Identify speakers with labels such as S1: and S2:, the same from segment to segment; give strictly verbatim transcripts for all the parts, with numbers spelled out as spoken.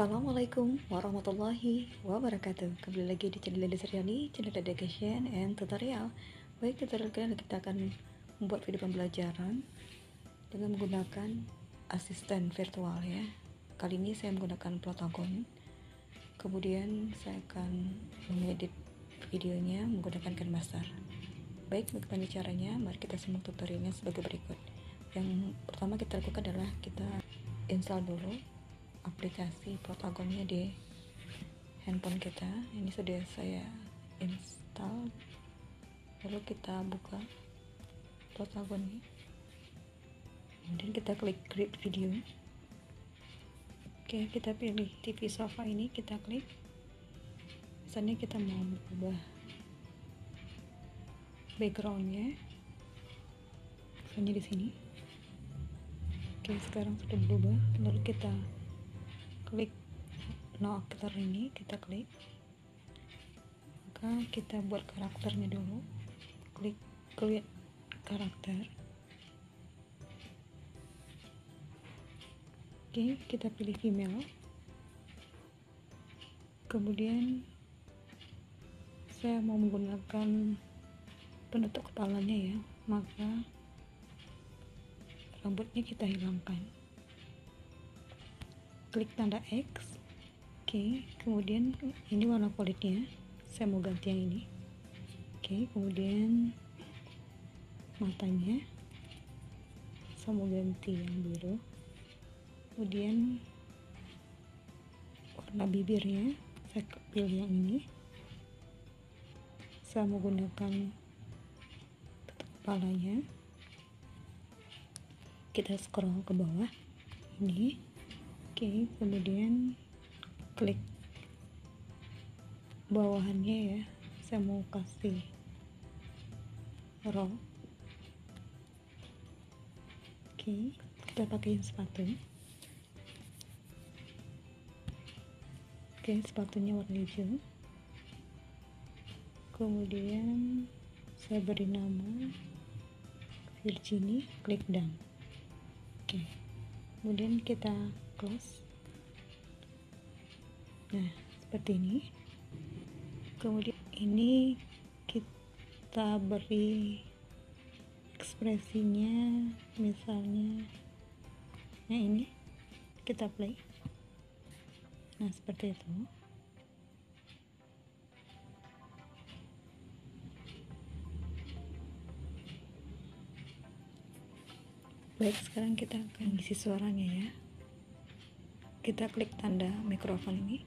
S1: Assalamualaikum warahmatullahi wabarakatuh. Kembali lagi di channel Lili Sriani, channel education and tutorial. Baik, tutorial kali ini kita akan membuat video pembelajaran dengan menggunakan asisten virtual ya. Kali ini saya menggunakan Plotagon. Kemudian saya akan mengedit videonya menggunakan KineMaster. Baik, bagaimana caranya? Mari kita simak tutorialnya sebagai berikut. Yang pertama kita lakukan adalah kita install dulu aplikasi Plotagonnya di handphone kita. Ini sudah saya install, lalu kita buka Plotagonnya, kemudian kita klik create video. Oke, kita pilih T V sofa, ini kita klik. Misalnya kita mau ubah backgroundnya, misalnya di sini. Oke, sekarang sudah berubah, lalu kita klik no actor, ini kita klik, maka kita buat karakternya dulu, klik create karakter. Oke, kita pilih female, kemudian saya mau menggunakan penutup kepalanya ya, maka rambutnya kita hilangkan, klik tanda X. Oke, kemudian ini warna kulitnya saya mau ganti yang ini. Oke, kemudian matanya saya mau ganti yang biru, kemudian warna bibirnya saya pilih yang ini. Saya menggunakan tutup kepalanya, kita scroll ke bawah ini. Oke, kemudian klik bawahannya ya, saya mau kasih raw. Oke, kita pakai sepatu. Oke, sepatunya warna hijau, kemudian saya beri nama Virginie, klik done. Oke, kemudian kita close. Nah, seperti ini. Kemudian ini kita beri ekspresinya, misalnya nah ini kita play. Nah, seperti itu. Baik, sekarang kita akan isi suaranya ya. Kita klik tanda mikrofon ini,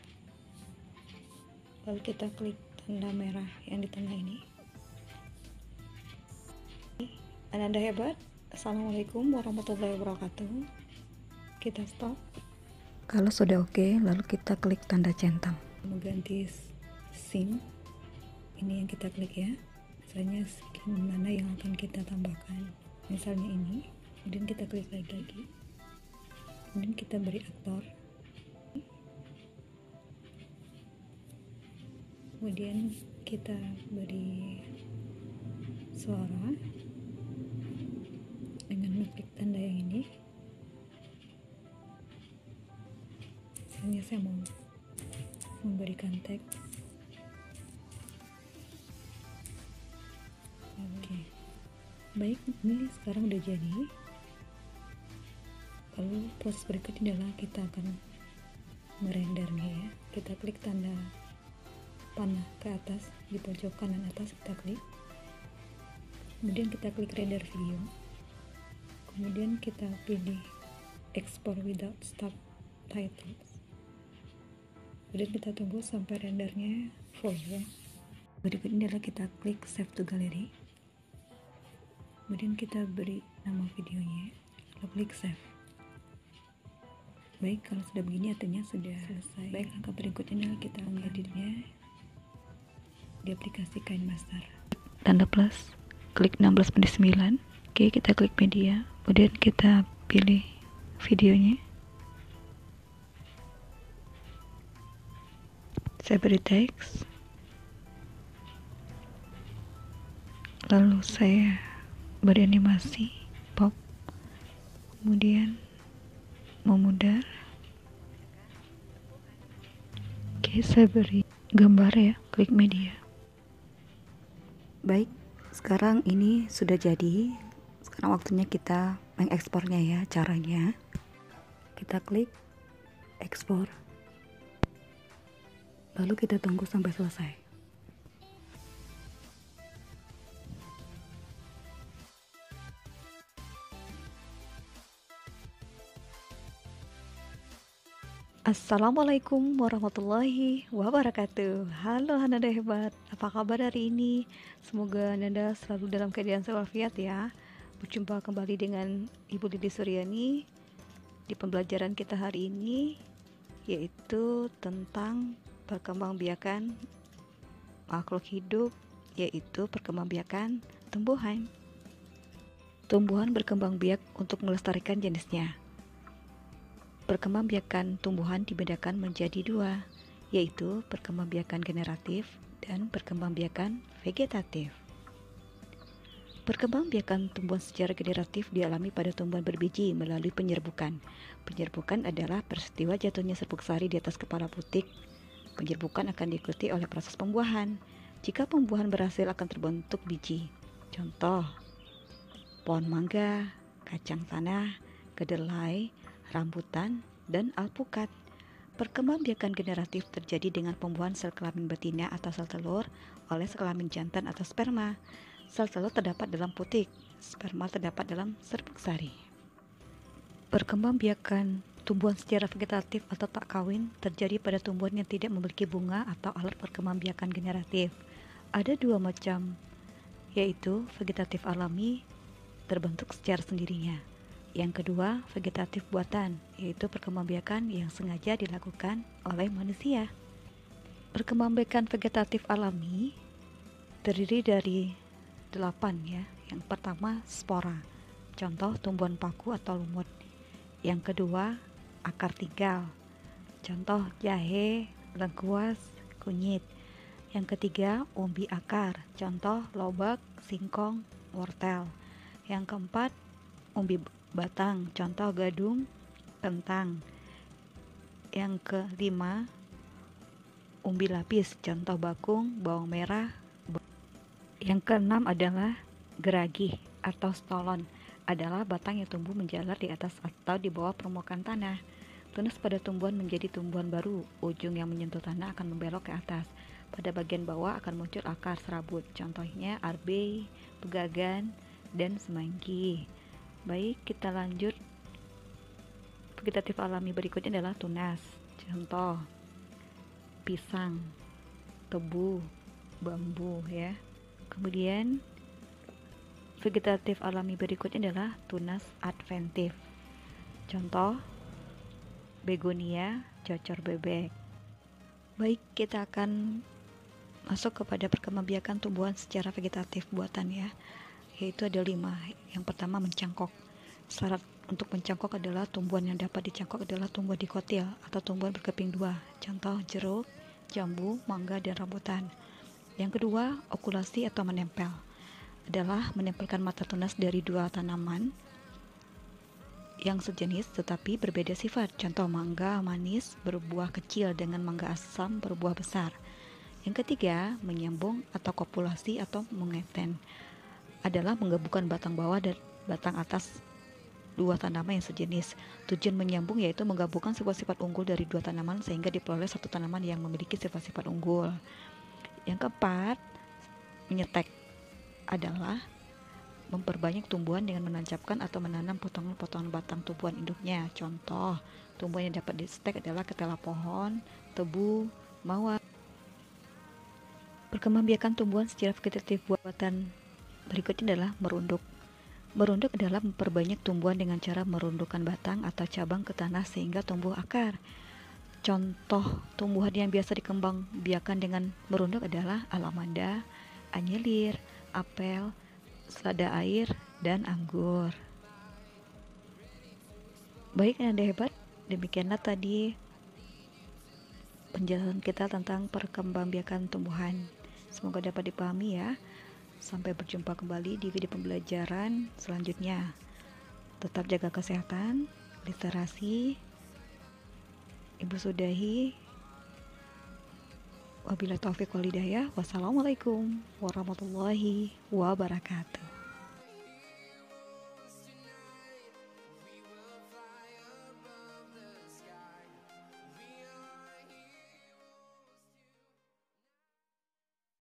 S1: lalu kita klik tanda merah yang di tengah ini. Anda hebat. Assalamualaikum warahmatullahi wabarakatuh. Kita stop. Kalau sudah oke, lalu kita klik tanda centang. Mengganti scene, ini yang kita klik ya. Misalnya scene mana yang akan kita tambahkan. Misalnya ini. Kemudian kita klik lagi. Kemudian kita beri aktor. Kemudian kita beri suara dengan mengklik tanda yang ini. Misalnya saya mau memberikan teks. Oke, baik, ini sekarang udah jadi. Lalu proses berikutnya adalah kita akan merendernya ya. Kita klik tanda panah ke atas di pojok kanan atas, kita klik. Kemudian kita klik render video. Kemudian kita pilih export without subtitles. Kemudian kita tunggu sampai rendernya full ya. Berikutnya adalah kita klik save to gallery. Kemudian kita beri nama videonya, lalu klik save. Baik, kalau sudah begini artinya sudah selesai. Baik, langkah berikutnya adalah kita mengeditnya di aplikasi KineMaster. Tanda plus, klik enam belas banding sembilan. Oke, kita klik media, kemudian kita pilih videonya. Saya beri teks, lalu saya beri animasi pop, kemudian memudar, Oke, saya beri gambar ya, klik media. Baik, sekarang ini sudah jadi. Sekarang waktunya kita mengekspornya ya. Caranya kita klik ekspor, lalu kita tunggu sampai selesai. Assalamualaikum warahmatullahi wabarakatuh. Halo Ananda hebat, apa kabar hari ini? Semoga Ananda selalu dalam keadaan walafiat ya. Berjumpa kembali dengan Ibu Lili Suryani di pembelajaran kita hari ini, yaitu tentang perkembangbiakan makhluk hidup, yaitu perkembangbiakan tumbuhan. Tumbuhan berkembang biak untuk melestarikan jenisnya. Perkembangbiakan tumbuhan dibedakan menjadi dua, yaitu perkembangbiakan generatif dan perkembangbiakan vegetatif. Perkembangbiakan tumbuhan secara generatif dialami pada tumbuhan berbiji melalui penyerbukan. Penyerbukan adalah peristiwa jatuhnya serbuk sari di atas kepala putik. Penyerbukan akan diikuti oleh proses pembuahan. Jika pembuahan berhasil akan terbentuk biji. Contoh, pohon mangga, kacang tanah, kedelai, rambutan, dan alpukat. Perkembangbiakan generatif terjadi dengan pembuahan sel kelamin betina atau sel telur oleh sel kelamin jantan atau sperma. Sel telur terdapat dalam putik, sperma terdapat dalam serbuk sari. Perkembangbiakan tumbuhan secara vegetatif atau tak kawin terjadi pada tumbuhan yang tidak memiliki bunga atau alat perkembangbiakan generatif. Ada dua macam, yaitu vegetatif alami, terbentuk secara sendirinya. Yang kedua, vegetatif buatan, yaitu perkembangbiakan yang sengaja dilakukan oleh manusia. Perkembangbiakan vegetatif alami terdiri dari delapan ya. Yang pertama, spora, contoh tumbuhan paku atau lumut. Yang kedua, akar tinggal, contoh jahe, lengkuas, kunyit. Yang ketiga, umbi akar, contoh lobak, singkong, wortel. Yang keempat, umbi batang, contoh gadung, kentang. Yang kelima, umbi lapis, contoh bakung, bawang merah. Yang keenam adalah geragi atau stolon, adalah batang yang tumbuh menjalar di atas atau di bawah permukaan tanah. Tunas pada tumbuhan menjadi tumbuhan baru, ujung yang menyentuh tanah akan membelok ke atas. Pada bagian bawah akan muncul akar serabut, contohnya arbe, pegagan, dan semanggi. Baik, kita lanjut. Vegetatif alami berikutnya adalah tunas, contoh pisang, tebu, bambu ya. Kemudian vegetatif alami berikutnya adalah tunas adventif, contoh begonia, cocor bebek. Baik, kita akan masuk kepada perkembangbiakan tumbuhan secara vegetatif buatan ya, yaitu ada lima. Yang pertama, mencangkok. Syarat untuk mencangkok adalah tumbuhan yang dapat dicangkok adalah tumbuhan dikotil atau tumbuhan berkeping dua, contoh jeruk, jambu, mangga, dan rambutan. Yang kedua, okulasi atau menempel, adalah menempelkan mata tunas dari dua tanaman yang sejenis tetapi berbeda sifat, contoh mangga manis berbuah kecil dengan mangga asam berbuah besar. Yang ketiga, menyambung atau kopulasi atau mengeten, adalah menggabungkan batang bawah dan batang atas dua tanaman yang sejenis. Tujuan menyambung yaitu menggabungkan sifat-sifat unggul dari dua tanaman sehingga diperoleh satu tanaman yang memiliki sifat-sifat unggul. Yang keempat, menyetek, adalah memperbanyak tumbuhan dengan menancapkan atau menanam potongan-potongan batang tumbuhan induknya. Contoh, tumbuhan yang dapat disetek adalah ketela pohon, tebu, mawar. Perkembangbiakan tumbuhan secara vegetatif buatan berikutnya adalah merunduk. Merunduk adalah memperbanyak tumbuhan dengan cara merundukkan batang atau cabang ke tanah sehingga tumbuh akar. Contoh tumbuhan yang biasa dikembangbiakan dengan merunduk adalah alamanda, anyelir, apel, selada air, dan anggur. Baik, Anda hebat. Demikianlah tadi penjelasan kita tentang perkembangbiakan tumbuhan. Semoga dapat dipahami ya. Sampai berjumpa kembali di video pembelajaran selanjutnya. Tetap jaga kesehatan, literasi. Ibu sudahi. Wabillahi taufiq wal hidayah. Wassalamualaikum warahmatullahi wabarakatuh.